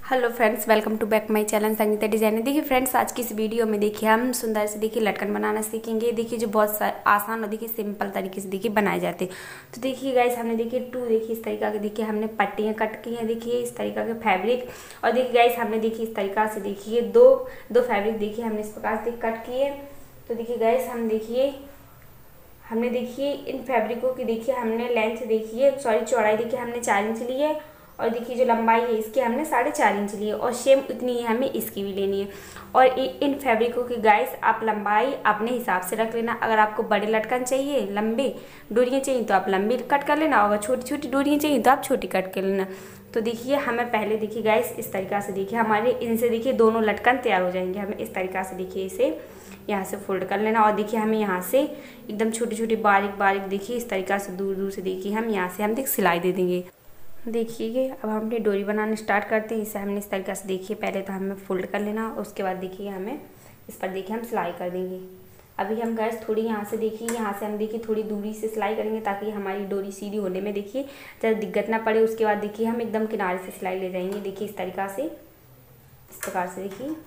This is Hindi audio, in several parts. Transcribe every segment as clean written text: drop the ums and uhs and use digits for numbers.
Hello friends, welcome to back my channel Sangeeta designer. देखिए फ्रेंड्स, आज की इस वीडियो में देखिए हम सुंदर से देखिए लटकन बनाना सीखेंगे। देखिए जो बहुत आसान और देखिए सिंपल तरीके से देखिए बनाए जाते हैं। तो देखिए गाइस, हमने देखिए देखिए इस तरीका के देखिए हमने पट्टियाँ कट की हैं। देखिए इस तरीका के फैब्रिक, और देखिए गाइस हमने देखिए इस तरीका से देखिए दो फैब्रिक देखिए हमने इस प्रकार से कट किए। तो देखिए गाइस हमने देखिए इन फैब्रिकों की देखिए हमने लेंथ देखिए चौड़ाई देखिए हमने 4 इंच ली है, और देखिए जो लंबाई है इसकी हमने 4.5 इंच ली है, और सेम उतनी ही हमें इसकी भी लेनी है। और इन फैब्रिकों की गाइस आप लंबाई अपने हिसाब से रख लेना। अगर आपको बड़े लटकन चाहिए, लंबे डोरियाँ चाहिए तो आप लंबी कट कर लेना, और अगर छोटी छोटी डोरियाँ चाहिए तो आप छोटी कट कर लेना। तो देखिए हमें पहले देखिए गाइस इस तरीका से देखिए हमारे इनसे देखिए दोनों लटकन तैयार हो जाएंगे। हमें इस तरीका से देखिए इसे यहाँ से फोल्ड कर लेना, और देखिए हमें यहाँ से एकदम छोटी छोटी बारीक बारीक देखिए इस तरीका से दूर दूर से देखिए हम यहाँ से हम देख सिलाई दे देंगे। देखिए अब हम अपनी डोरी बनाना स्टार्ट करते हैं। इसे हमने इस तरीके से देखिए पहले तो हमें फोल्ड कर लेना, उसके बाद देखिए हमें इस पर देखिए हम सिलाई कर देंगे। अभी हम गैस थोड़ी यहाँ से देखिए यहाँ से हम देखिए थोड़ी दूरी से सिलाई करेंगे, ताकि हमारी डोरी सीधी होने में देखिए ज़्यादा दिक्कत ना पड़े। उसके बाद देखिए हम एकदम किनारे से सिलाई ले जाएंगे। देखिए इस तरीका से, इस प्रकार से देखिए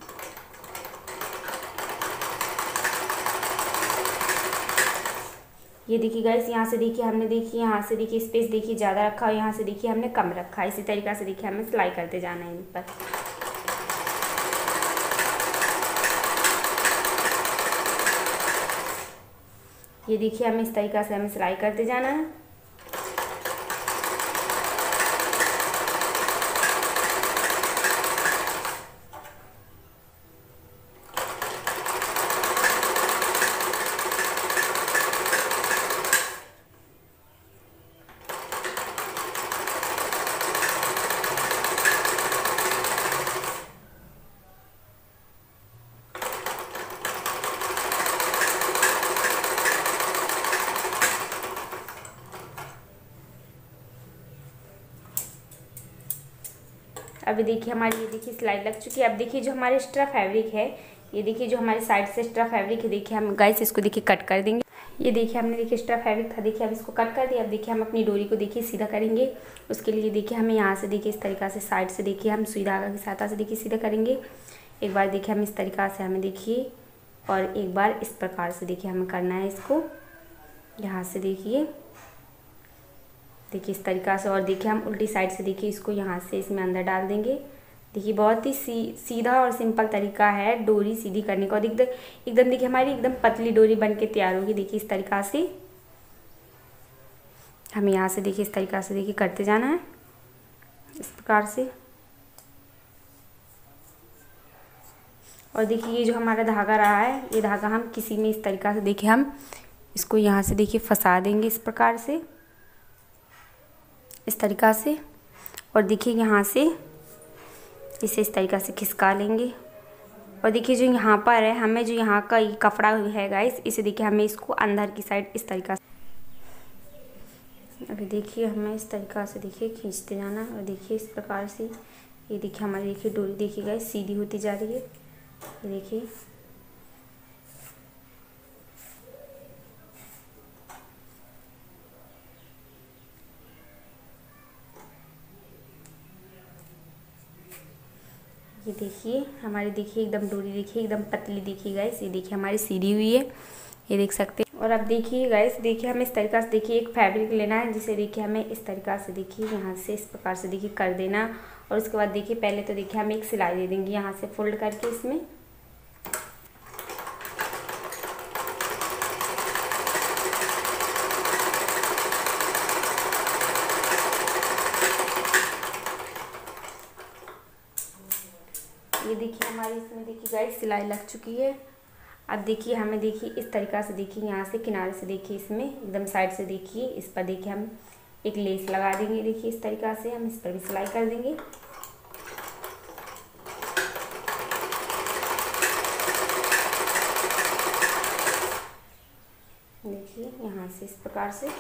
ये देखिए गाइस, यहाँ से देखिए हमने देखिए यहाँ से देखिए स्पेस देखिए ज़्यादा रखा और यहाँ से देखिए हमने कम रखा। इसी तरीक़ा से देखिए हमें सिलाई करते जाना है इन पर। ये देखिए हमें इस तरीक़ा से हमें सिलाई करते जाना है। अभी देखिए हमारी ये देखिए सिलाई लग चुकी है। अब देखिए जो हमारे एक्स्ट्रा फैब्रिक है, ये देखिए जो हमारी साइड से एक्स्ट्रा फैब्रिक है, देखिए हम गाइस इसको देखिए कट कर देंगे। ये देखिए हमने देखिए एक्स्ट्रा फैब्रिक था, देखिए अब इसको कट कर दिया। अब देखिए हम अपनी डोरी को देखिए सीधा करेंगे। उसके लिए देखिए हमें यहाँ से देखिए इस तरीका से साइड से देखिए हम सुई धागा की सहायता से देखिए सीधा करेंगे। एक बार देखिए हम इस तरीका से हमें देखिए, और एक बार इस प्रकार से देखिए हमें करना है इसको। यहाँ से देखिए इस तरीका से, और देखिए हम उल्टी साइड से देखिए इसको यहाँ से इसमें अंदर डाल देंगे। देखिए बहुत ही सीधा और सिंपल तरीका है डोरी सीधी करने का। और एकदम देखिए हमारी एकदम पतली डोरी बन के तैयार होगी। देखिए इस तरीका से हमें यहाँ से देखिए इस तरीका से देखिए करते जाना है इस प्रकार से। और देखिए ये जो हमारा धागा रहा है, ये धागा हम किसी में इस तरीका से देखिए हम इसको यहाँ से देखिए फंसा देंगे इस प्रकार से, इस तरीका से। और देखिए यहाँ से इसे इस तरीका से खिसका लेंगे। और देखिए जो यहाँ पर है, हमें जो यहाँ का ये कपड़ा है गाइस, इसे देखिए हमें इसको अंदर की साइड इस तरीका से, अभी देखिए हमें इस तरीका से देखिए खींचते जाना। और देखिए इस प्रकार से ये देखिए हमारी देखिए डोरी देखिए गाइस सीधी होती जा रही है। ये देखिए ये देखिए हमारी देखिए एकदम डोरी देखिए एकदम पतली देखिए गाइस। ये देखिए हमारी सीधी हुई है, ये देख सकते हैं। और अब देखिए गाइस, देखिए हमें इस तरीका से देखिए एक फैब्रिक लेना है, जिसे देखिए हमें इस तरीका से देखिए यहाँ से इस प्रकार से देखिए कर देना। और उसके बाद देखिए पहले तो देखिए हम एक सिलाई दे देंगे यहाँ से फोल्ड करके इसमें। ये देखिए हमारी इसमें देखिए गाइस सिलाई लग चुकी है। अब देखिए हमें देखिए इस तरीका से देखिए यहाँ से किनारे से देखिए इसमें एकदम साइड से देखिए इस पर देखिए हम एक लेस लगा देंगे। देखिए इस तरीका से हम इस पर भी सिलाई कर देंगे। देखिए यहाँ से इस प्रकार से,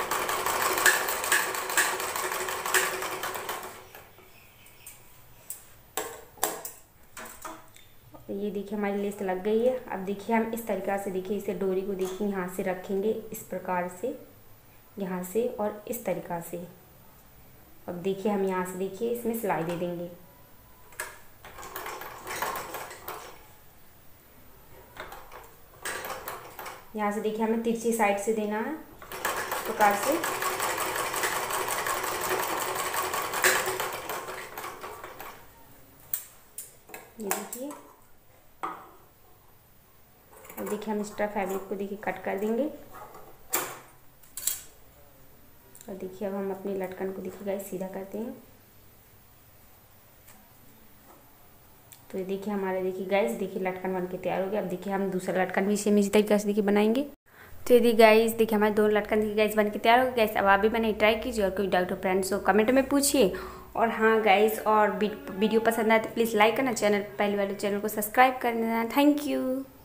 ये देखिए हमारी लेस लग गई है। अब देखिए हम इस तरीका से देखिए इसे डोरी को देखिए यहाँ से रखेंगे इस प्रकार से, यहाँ से और इस तरीका से। अब देखिए हम यहाँ से देखिए इसमें सिलाई दे देंगे। यहाँ से देखिए हमें तिरछी साइड से देना है इस प्रकार से। ये देखिए, अब देखिए हम एक्स्ट्रा फैब्रिक को देखिए कट कर देंगे। और देखिए अब हम अपनी लटकन को देखिए गाइस सीधा करते हैं। तो ये देखिए हमारे देखिए गाइस देखिए लटकन बन के तैयार हो गया। अब देखिए हम दूसरा लटकन भी सेम इसी तरीके से देखिए बनाएंगे। तो यदि गाइस देखिए हमारे दोनों लटकन देखिए गाइस बन के तैयार हो गए। गाइस अब आप भी बनाइए, ट्राई कीजिए और कोई डाउट हो फ्रेंड्स तो कमेंट में पूछिए। और हाँ गाइस, और वीडियो पसंद आए तो प्लीज़ लाइक करना, चैनल पहले वाले चैनल को सब्सक्राइब करना। Thank you.